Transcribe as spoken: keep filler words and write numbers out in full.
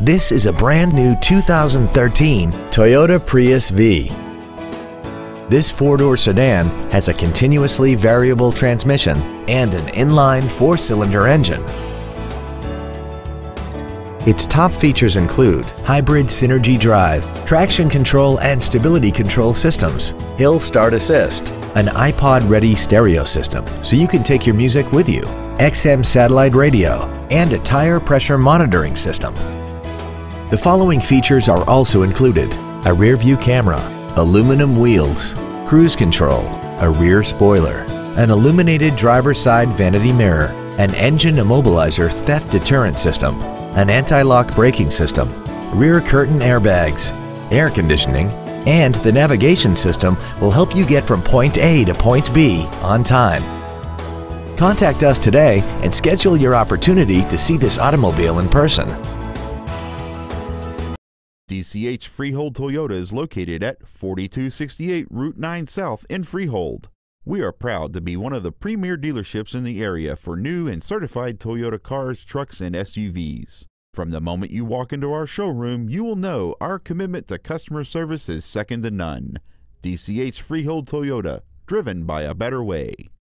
This is a brand new two thousand thirteen Toyota Prius V. This four-door sedan has a continuously variable transmission and an inline four-cylinder engine. Its top features include hybrid Synergy drive, traction control and stability control systems, hill start assist, an iPod-ready stereo system so you can take your music with you, X M satellite radio, and a tire pressure monitoring system. The following features are also included: a rear-view camera, aluminum wheels, cruise control, a rear spoiler, an illuminated driver's side vanity mirror, an engine immobilizer theft deterrent system, an anti-lock braking system, rear curtain airbags, air conditioning, and the navigation system will help you get from point A to point B on time. Contact us today and schedule your opportunity to see this automobile in person. D C H Freehold Toyota is located at forty-two sixty-eight Route nine South in Freehold. We are proud to be one of the premier dealerships in the area for new and certified Toyota cars, trucks, and S U Vs. From the moment you walk into our showroom, you will know our commitment to customer service is second to none. D C H Freehold Toyota, driven by a better way.